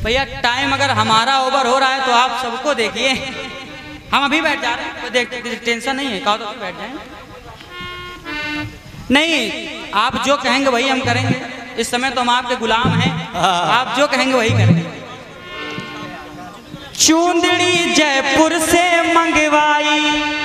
भैया टाइम अगर हमारा ओवर हो रहा है तो आप सबको देखिए, हम अभी बैठ जा रहे हैं, तो देखते टेंशन नहीं है, कहो तो बैठ जाए। नहीं, आप जो कहेंगे वही हम करेंगे, इस समय तो हम आपके गुलाम हैं, आप जो कहेंगे वही करेंगे। चूंदड़ी जयपुर से मंगवाई,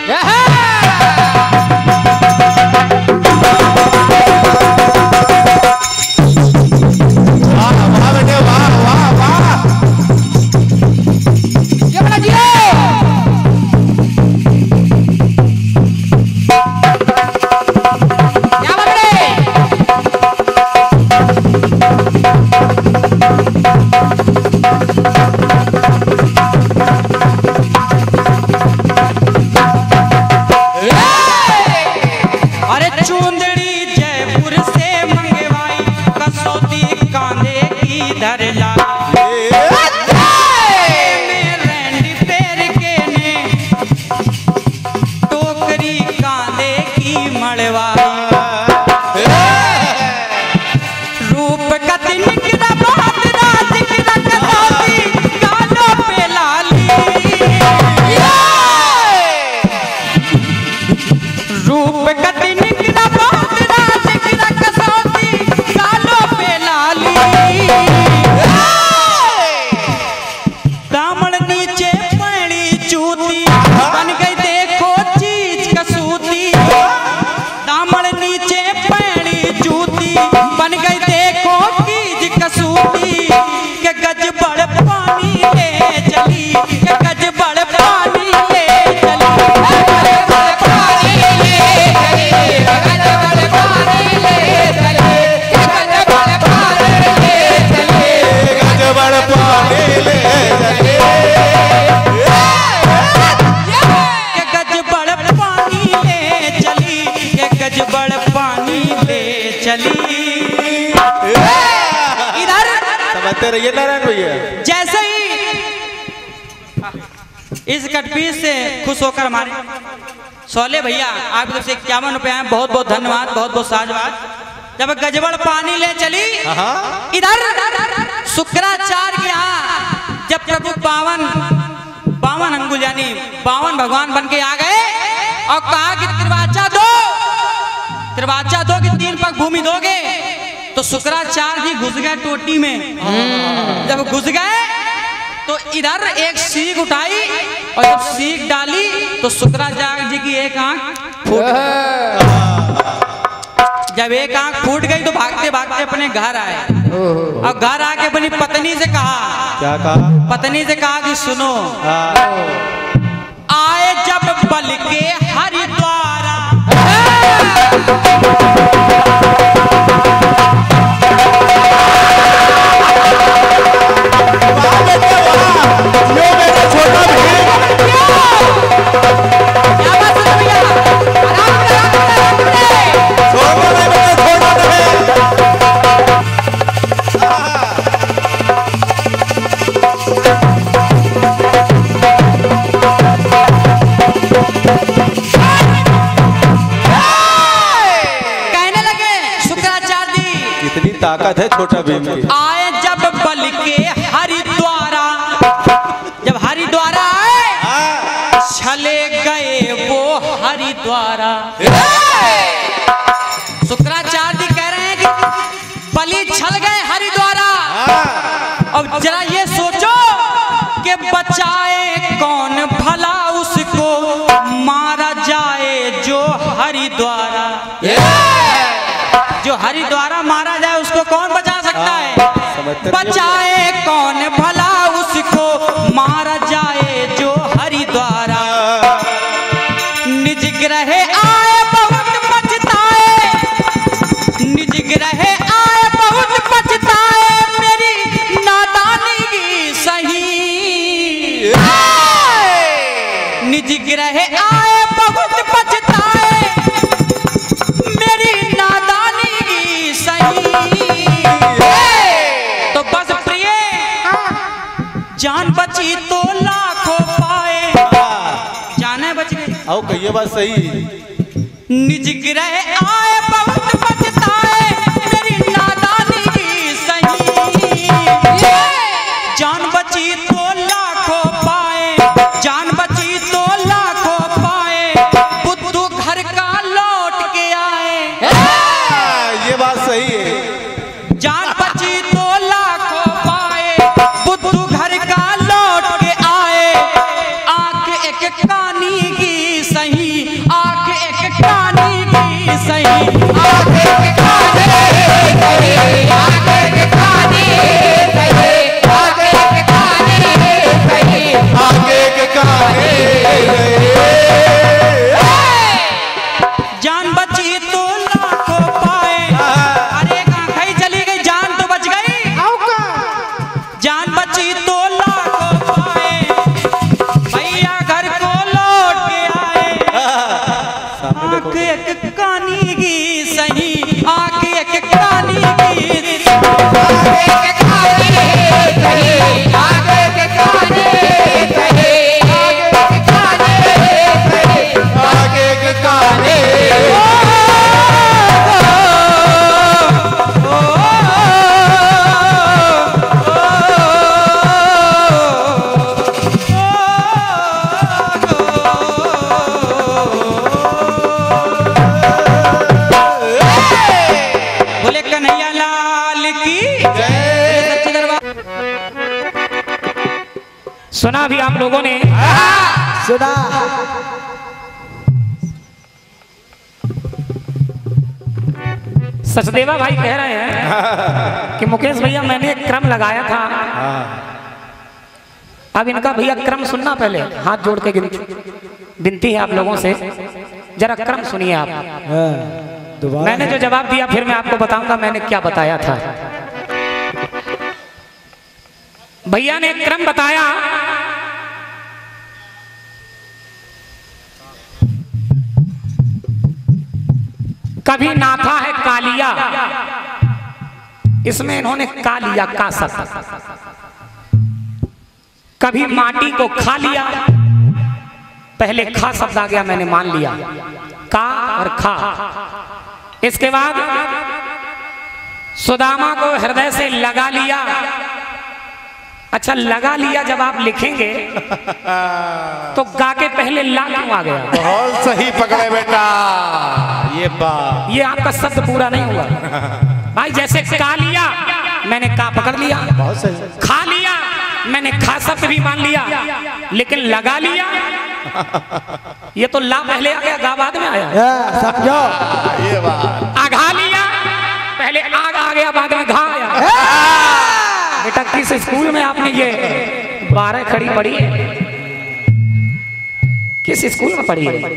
रहिए नारायण भैया। जैसे ही इस कटपीस से खुश होकर हमारे सोले भैया आपकी तरफ से 51 रुपए हैं, बहुत बहुत धन्यवाद, बहुत बहुत साधुवाद। जब गजबड़ पानी ले चली इधर शुक्राचार्य के यहाँ, जब प्रभु 52 अंगुल यानी 52 भगवान बन के आ गए और कहा कि त्रिवाचा दो कि 3 पग भूमि दोगे, तो शुक्राचार्य जी घुस गए टोटी में। जब घुस गए तो इधर एक सीख उठाई और जब सीख डाली तो शुक्राचार्य जी की एक आंख फूट गई। जब एक आंख फूट गई तो भागते भागते अपने घर आए और घर आके अपनी पत्नी से कहा, क्या कहा? पत्नी से कहा कि सुनो, आए जब बल के हरिद्वारा, ताकत है छोटा भीम की। आए जब बल के हरिद्वारा, जब हरिद्वारा आए चले गए वो हरिद्वारा। शुक्राचार्य जी कह रहे हैं कि बलि छल गए हरिद्वारा। अब जरा ये सोचो कि बचाए कौन भला उसको, मारा जाए जो हरिद्वारा। जो हरिद्वारा मारा जाए उसको कौन बचा सकता है? बचाए कौन भला उसको, मारा जाए जो हरिद्वारा। निज ग्रह आए बहुत पछताए, निज ग्रह आए बहुत पछताए, मेरी नादानी की सही। निज ग्रह आए बहुत पछताए, मेरी नादानी की सही। तो बस प्रिय जान बची तो लाखों पाए, जाने बच गई। आओ कहिए बात सही। निज ग्रह आए बहुत पछताए, मेरी नादानी की सही। जान आंख एक कानी की सही, आंख एक कानी सही, आंख एक कानी सही, आंख एक कानी सही, आंख एक कानी जान बची तो लाखों पाए, अरे एक आंख ही चली गई जान तो बच गई, जान बची तो लाखों पाए, भैया घर को लौट के आए, आंख एक कानी की सही, आंख एक कानी की आंख एक कानी सही, आंख एक कानी सही, आंख एक कानी सही, आंख एक कानी बोले कन्हैया लाल की सच्चे दरबार। सुना भी आप लोगों ने? सुना। सचदेवा भाई कह रहे हैं कि मुकेश भैया मैंने एक क्रम लगाया था, अब इनका भैया क्रम सुनना पहले, हाथ जोड़ के विनती है आप लोगों से, जरा क्रम सुनिए आप। दोबारा मैंने जो जवाब दिया फिर मैं आपको बताऊंगा मैंने क्या बताया था। भैया ने एक क्रम बताया, कभी नाथा है कालिया, इसमें इन्होंने का लिया का शब्द, कभी माटी को खा लिया, पहले खा शब्द आ गया मैंने मान लिया, का और खा। इसके बाद सुदामा को हृदय से लगा लिया। अच्छा लगा लिया जब आप लिखेंगे तो गा के पहले ला क्यों आ गया? बहुत सही पकड़े बेटा, ये बात ये आपका शब्द पूरा नहीं हुआ भाई। जैसे का लिया मैंने का पकड़ लिया, बहुत सही। खा लिया मैंने खा शब्द भी मान लिया, लेकिन लगा लिया ये तो ला पहले आ गया गा बाद में आया। समझो। ये बात आघा लिया पहले आग आ गया बाद में घा आया। बेटा किस स्कूल में आपने ये 12 खड़ी पढ़ी है? किस स्कूल में पढ़ी है?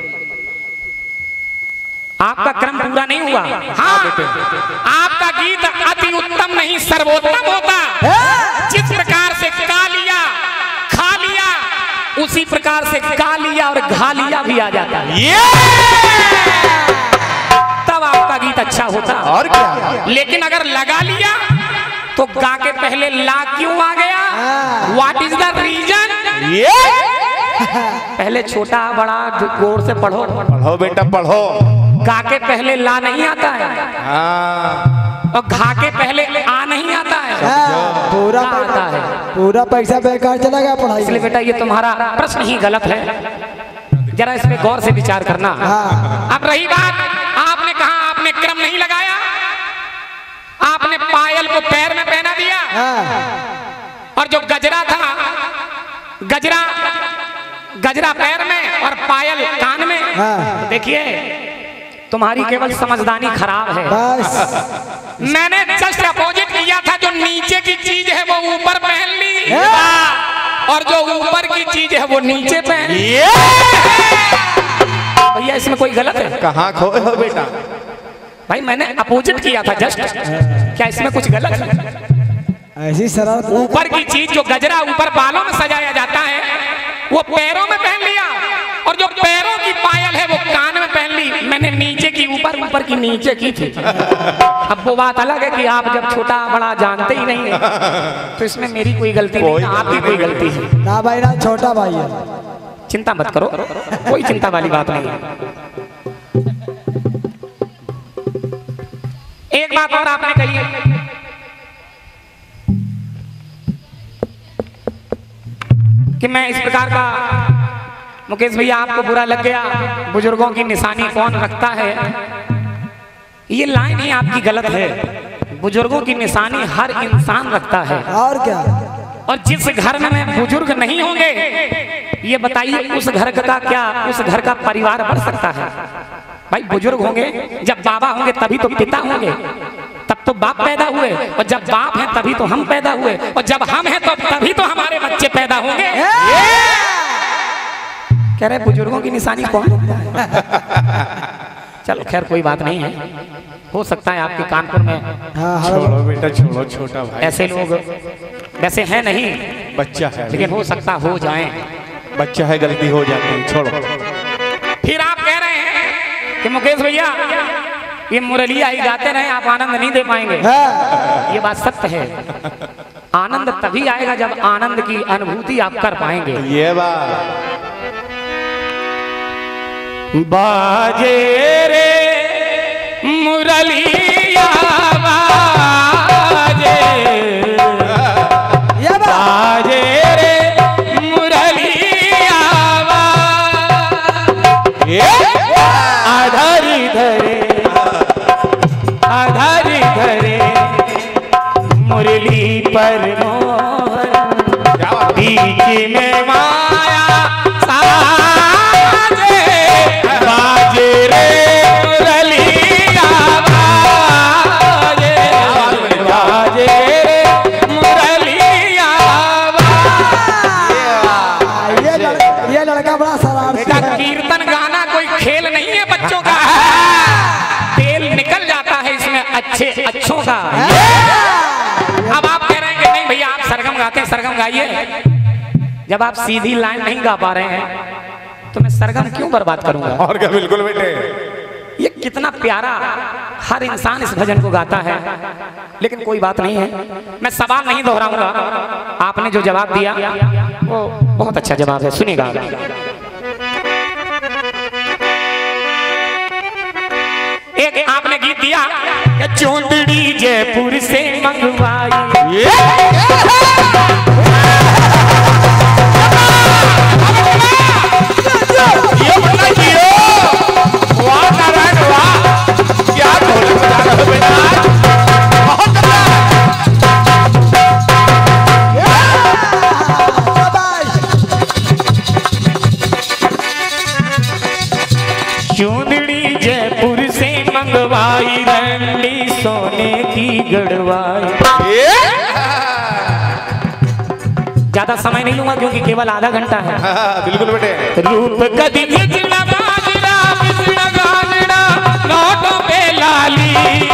आपका क्रम पूरा नहीं हुआ। हाँ आपका गीत अति उत्तम नहीं सर्वोत्तम होता। जिस प्रकार से का लिया खा लिया उसी प्रकार से गा लिया और घा लिया भी आ जाता है, तब आपका गीत अच्छा होता। और क्या? लेकिन अगर लगा लिया तो गा के पहले ला क्यों आ गया? What is the reason? पहले छोटा बड़ा गौर से पढ़ो, पढ़ो बेटा पढ़ो। गा के पहले ला नहीं आता है हाँ और घा के पहले आ नहीं आता है, पूरा गा आता है। पूरा पैसा बेकार चला गया पढ़ाई इसलिए में। बेटा ये तुम्हारा प्रश्न ही गलत है, जरा इसमें गौर से विचार करना। अब रही बात, आपने कहा आपने क्रम नहीं लगाया, आपने पायल को पैर में पहना दिया और जो गजरा था गजरा पैर में और पायल कान में। तो देखिए तुम्हारी केवल समझदारी खराब है। बस मैंने जस्ट अपोजिट किया था, जो नीचे की चीज है वो ऊपर पहन ली और जो ऊपर की चीज है वो नीचे पहन ली। भैया इसमें कोई गलत है? कहाँ खोए हो बेटा? भाई मैंने अपोजिट किया था जस्ट, क्या इसमें कुछ गलत है? ऐसी शरारत ना ऊपर की चीज जो गजरा ऊपर बालों में सजाया जाता है वो पैरों में पहन लिया और जो पैरों की पायल है वो कान में पहन ली। मैंने नीचे की ऊपर, ऊपर की नीचे की थी। अब वो बात अलग है कि आप जब छोटा बड़ा जानते ही नहीं है तो इसमें मेरी कोई गलती नहीं है, आपकी कोई गलती है। ना भाई ना, छोटा भाई है। चिंता मत करो, कोई चिंता वाली बात नहीं है। एक बात और आपने कही है कि मैं इस प्रकार का, मुकेश भैया आपको बुरा लग गया, बुजुर्गों की निशानी कौन रखता है, ये लाइन ही आपकी गलत है। बुजुर्गों की निशानी हर इंसान रखता है। और क्या? और जिस घर में बुजुर्ग नहीं होंगे, ये बताइए उस घर का क्या, उस घर का परिवार बढ़ सकता है? भाई बुजुर्ग होंगे, जब बाबा होंगे तभी तो पिता होंगे, तब तो बाप पैदा हुए, और जब बाप हैं तभी तो हम पैदा हुए, और जब हम हैं तो तभी तो हमारे बच्चे पैदा होंगे। कह रहे बुजुर्गों की निशानी कौन? चलो खैर कोई बात नहीं है, हो सकता है आपके कानपुर में छोड़ो बेटा छोड़ो, छोटा भाई ऐसे लोग वैसे हैं नहीं, बच्चा है, लेकिन हो सकता हो जाएं। बच्चा है, गलती हो जाती है, छोड़ो। फिर आप कह रहे हैं कि मुकेश भैया ये मुरलिया ही गाते रहे, आप आनंद नहीं दे पाएंगे। ये बात सत्य है, आनंद तभी आएगा जब आनंद की अनुभूति आप कर पाएंगे। ये बात बाजे रे मुरलिया बाजे, बाजे रे मुरलिया बाजे, आधारी धरे आधारी धरे मुरली पर मोहन, बीच में माया साजे, बाजे रे मुरलिया बाजे, बाजे रे मुरलिया बाजे। ये लड़का बड़ा शरारती बेटा है। कीर्तन गाना कोई खेल नहीं है बच्चों का, तेल निकल जाता है इसमें अच्छे अच्छों का। अब आप कह रहे हैं कि नहीं भैया आप सरगम गाते हैं, सरगम गाइए। जब आप सीधी लाइन नहीं गा पा रहे हैं तो मैं सरगम क्यों बर्बाद करूंगा? और क्या, बिल्कुल बेटे। ये कितना प्यारा, हर इंसान इस भजन को गाता है, लेकिन कोई बात नहीं है, मैं सवाल नहीं दोहराऊंगा। आपने जो जवाब दिया वो बहुत अच्छा जवाब है, सुनिएगा। एक आपने गीत दिया कि चोंदड़ी जयपुर से मंगवाई, ये बताइए वाह नारायण वाह, क्या ढोल बजा रहे हो बेटा, बहुत चूंदड़ी जयपुर से मंगवाई, रंडी सोने की गढ़वाई। ज्यादा समय नहीं लूंगा क्योंकि केवल आधा घंटा है। बिल्कुल बेटे। रूप कदी बिजड़ा बाजड़ा, बिजड़ा गाजड़ा नोटों पे लाली,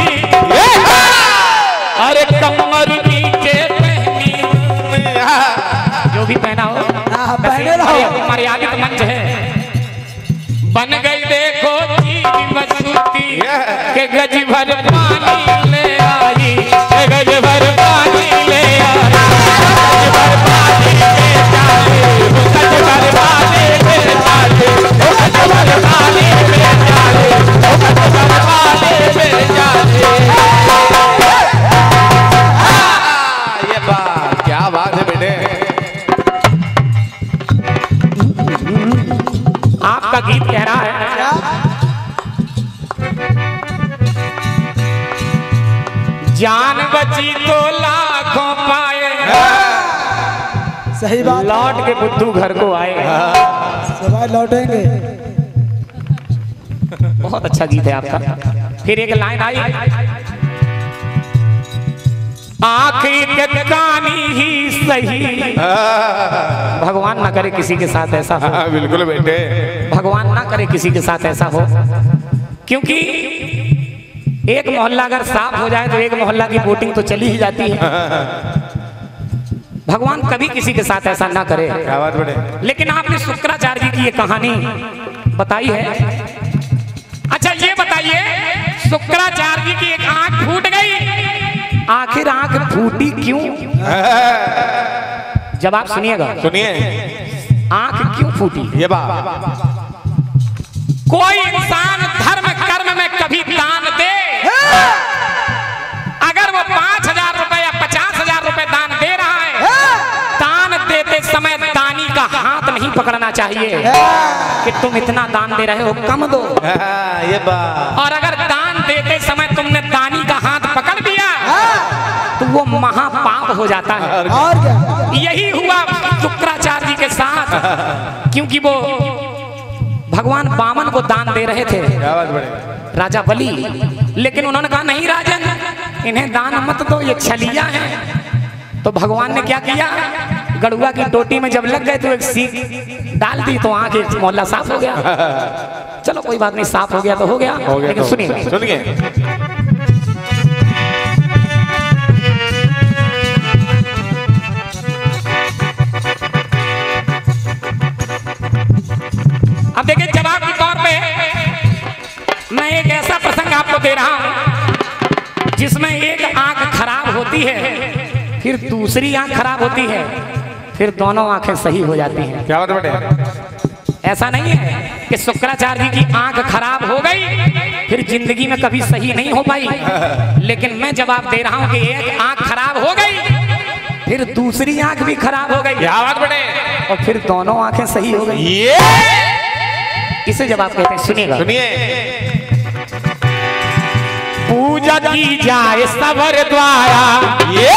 अरे कमर नीचे पहनी, जो भी पहना हो पहने रहो। मर्यादित मंच है। बन गई देखो चीज मसूती के गज भर पानी ले आई, के गज भर पानी ले आई, गज भर पानी ले जाए, गज भर पानी ले जाए, गज भर पानी ले जाए, गज भर पानी ले जाए। ये बात, क्या बात है बेटे। आपका गीत कह रहा है जान बची तो लाखों पाए, सही बात। लौट के बुद्धू घर को आए। सब लौटेंगे। बहुत अच्छा गीत है आपका। फिर एक लाइन आई, आखिर के कहानी ही सही, भगवान ना करे किसी के साथ ऐसा हो, बिल्कुल बेटे। भगवान ना करे किसी के साथ ऐसा हो, क्योंकि एक मोहल्ला अगर साफ हो जाए तो एक मोहल्ला की वोटिंग तो चली ही जाती है। भगवान कभी किसी के साथ ऐसा ना करे। क्या बात बेटे। लेकिन आपने शुक्राचार्य जी की ये कहानी बताई है। अच्छा ये बताइए, शुक्राचार्य जी की एक आंख फूट गई, आखिर आंख फूटी क्यों? जवाब सुनिएगा। सुनिए आंख क्यों फूटी? ये बात। कोई इंसान धर्म कर्म में कभी दान दे, अगर वो 5,000 रुपए या 50,000 रुपए दान दे रहा है, दान देते समय दानी का हाथ नहीं पकड़ना चाहिए कि तुम इतना दान दे रहे हो, कम दो। ये बात। और अगर दान देते समय तुमने दानी का हाथ पकड़ दिया तो वो महापाप समाप्त हो जाता है। और क्या? यही हुआ शुक्राचार्य जी के साथ, क्योंकि वो भगवान वामन को दान दे रहे थे, क्या बात बड़े। राजा बलि, लेकिन उन्होंने कहा नहीं राजन, इन्हें दान मत दो, ये छलिया है। तो भगवान ने क्या किया, गड़ुआ की टोटी में जब लग गए तो एक सीख डाल दी, तो आंख एक मोहल्ला साफ हो गया। चलो कोई बात नहीं, साफ हो गया तो हो गया, लेकिन सुनिए सुनिए। अब देखिए, जवाब के तौर पे मैं एक ऐसा प्रसंग आपको दे रहा हूं जिसमें एक आंख खराब होती है, फिर दूसरी आंख खराब होती है, फिर दोनों आंखें सही हो जाती हैं। क्या बात बड़े। ऐसा नहीं है कि शुक्राचार्य जी की आंख खराब हो गई फिर जिंदगी में कभी सही नहीं हो पाई, लेकिन मैं जवाब दे रहा हूं कि एक आंख खराब हो गई, फिर दूसरी आंख भी खराब हो गई, क्या बात बड़े। और फिर दोनों आंखें सही हो गई। ये इसे जवाब कहते हैं, सुनिएगा। सुनिए। पूजा की जाए सबर द्वारा, ये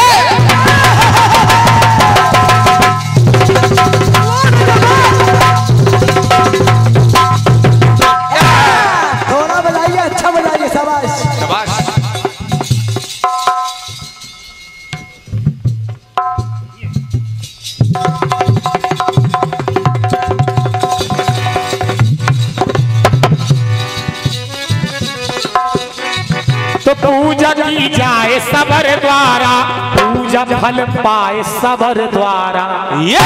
थोड़ा बजाइए, अच्छा बजाइए, शाबाश। शाबाश। तो पूजा की जाए सबर द्वारा, पूजा फल पाए सबर द्वारा। ये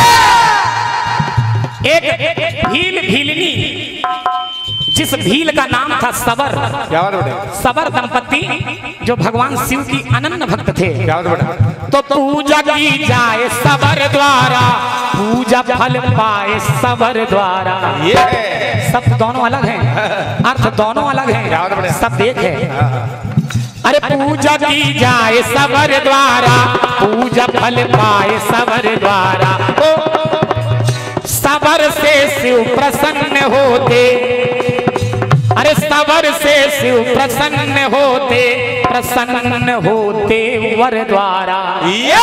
एक भील भीलनी, जिस भील का नाम था सबर, क्या बात बड़े। सबर दंपति जो भगवान शिव की अनन्य भक्त थे। क्या बात बड़े। तो पूजा की जाए सबर द्वारा, पूजा फल पाए सबर द्वारा। ये सब दोनों अलग हैं, अर्थ दोनों अलग क्या बात हैं, बड़े। सब एक है। अरे पूजा की जाए सबर द्वारा, पूजा फल पाए सबर द्वारा। सबर से शिव प्रसन्न होते, अरे सबर से शिव प्रसन्न होते, प्रसन्न होते वर द्वारा। ये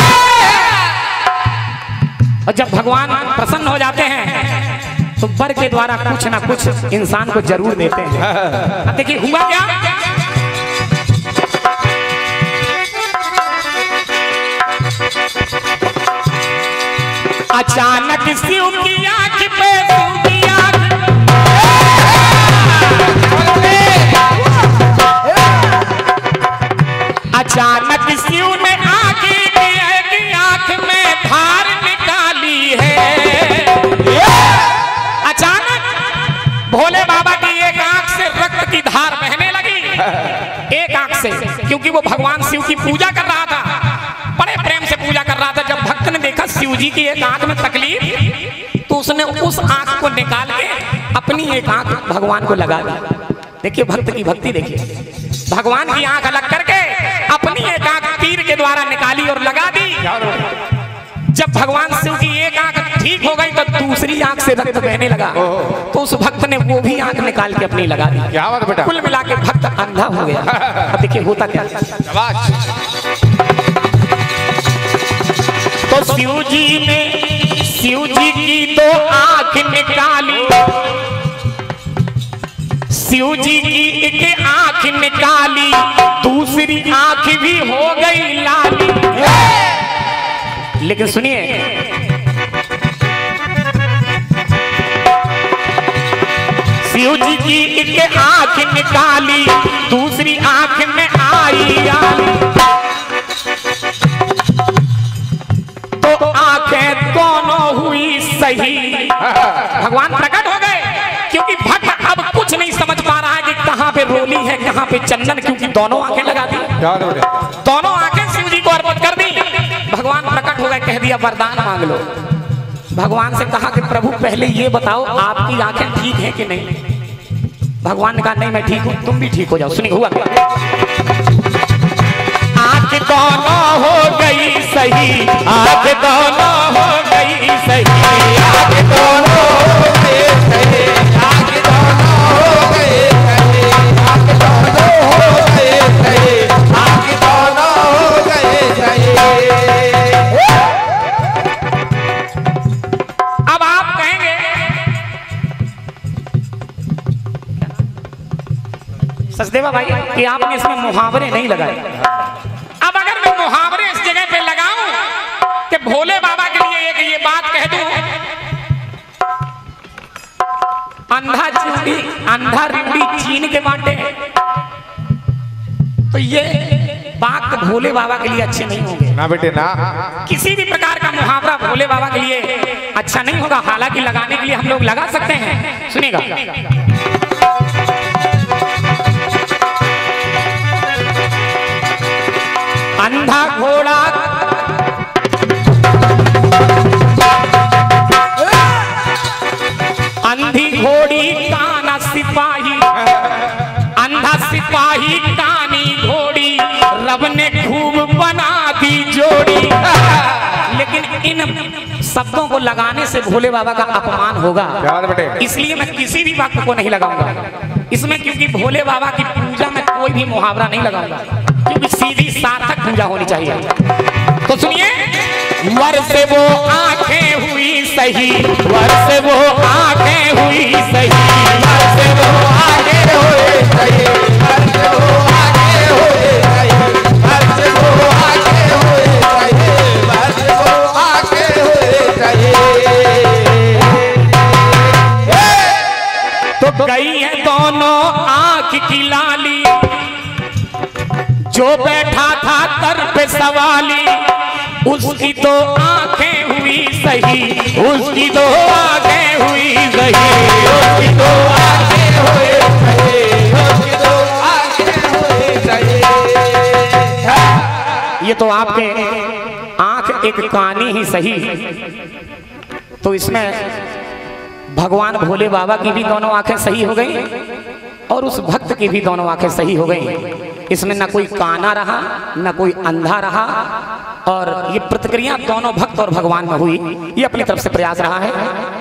और जब भगवान प्रसन्न हो जाते हैं तो वर के द्वारा कुछ ना कुछ इंसान को जरूर देते हैं। अब देखिए हुआ क्या, अचानक शिव की आंख पे, शिव की आंख, अचानक शिव ने आंख में धार निकाली है। अचानक भोले बाबा की एक आंख से रक्त की धार बहने लगी, एक आंख से, क्योंकि वो भगवान शिव की पूजा कर रहा था, बड़े प्रेम से पूजा कर रहा था। जब भक्त ने देखा शिव जी की एक आंख में तकलीफ, तो उसने उस आंख को निकाल के अपनी एक आंख भगवान को लगा दी। देखिए भक्त की भक्ति देखिए, भगवान की आंख अलग करके अपनी एक आंख तीर के द्वारा निकाली और लगा दी। जब भगवान शिव की एक आंख ठीक हो गई तो दूसरी आंख से रक्त बहने लगा, तो उस भक्त ने वो भी आंख निकाल के अपनी लगा दी। क्या बात बेटा। कुल मिला के भक्त अंधा हो गया। अब देखिए होता क्या, शाबाश। तो शिव जी की दो आंख निकाली, शिव जी की एक आंख निकाली, दूसरी आंख भी हो गई लाली। लेकिन सुनिए, शिव जी की एक आंख निकाली, दूसरी आंख में आई आली, तो आंखें दोनों हुई सही। भगवान प्रकट हो गए, क्योंकि भक्त अब कुछ नहीं समझ पा रहा है कि कहां पे रोली है कहां पे चंदन, क्योंकि दोनों आंखें लगा दी, क्या बात बड़े। दोनों आंखें शिव जी को अर्पित कर दी। भगवान प्रकट हो गए, कह दिया वरदान मांग लो। भगवान से कहा कि प्रभु पहले ये बताओ आपकी आंखें ठीक है कि नहीं। भगवान ने कहा नहीं मैं ठीक हूं, तुम भी ठीक हो जाओ। सुनिए हुआ, आंख दोनों हो गई सही, आंख दोनों हो गई सही, आंख दोनों हो गई सही, आंख दोनों हो गई सही, आंख दोनों हो गई सही, आंख दोनों हो गई सही। सचदेवा भाई कि आपने इसमें मुहावरे नहीं लगाए। अब अगर मैं मुहावरे इस जगह पे लगाऊं कि भोले बाबा के लिए एक ये बात कह दूं, अंधा रिवड़ी चीन के बांटे, तो ये बात भोले बाबा के लिए अच्छे नहीं होंगे ना बेटे ना। किसी भी प्रकार का मुहावरा भोले बाबा के लिए अच्छा नहीं होगा। हालांकि लगाने के लिए हम लोग लगा सकते हैं। सुनिएगा, अंधा घोड़ा अंधी घोड़ी काना सिपाही, अंधा सिपाही कानी घोड़ी, रब ने खूब बना दी जोड़ी। लेकिन इन शब्दों को लगाने से भोले बाबा का अपमान होगा, बेटे। इसलिए मैं किसी भी वक्त को नहीं लगाऊंगा इसमें, क्योंकि भोले बाबा की पूजा में कोई भी मुहावरा नहीं लगाऊंगा, क्योंकि सीधी सार्थक पूजा होनी चाहिए। तो सुनिए, वर से वो आंखें हुई सही, वर से वो आंखें हुई सही, वर से वो आंखें हुई सही, वर से वो आंखें हुई सही, वर से वो आंखें हुई सही, वर से वो आंखें हुई सही। तो गई है दोनों आंख की लाली, जो बैठा था तर पे सवाली, उसकी तो आंखें हुई सही, उसकी तो आंखें हुई सही, उसकी तो आंखें हुई सही, उसकी तो आंखें हुई सही। ये तो आपके आंख एक कानी ही सही, तो इसमें भगवान भोले बाबा की भी दोनों आंखें सही हो गई और उस भक्त की भी दोनों आंखें सही हो गई। इसमें न कोई काना रहा न कोई अंधा रहा, और ये प्रतिक्रिया दोनों भक्त और भगवान में हुई। ये अपनी तरफ से प्रयास रहा है।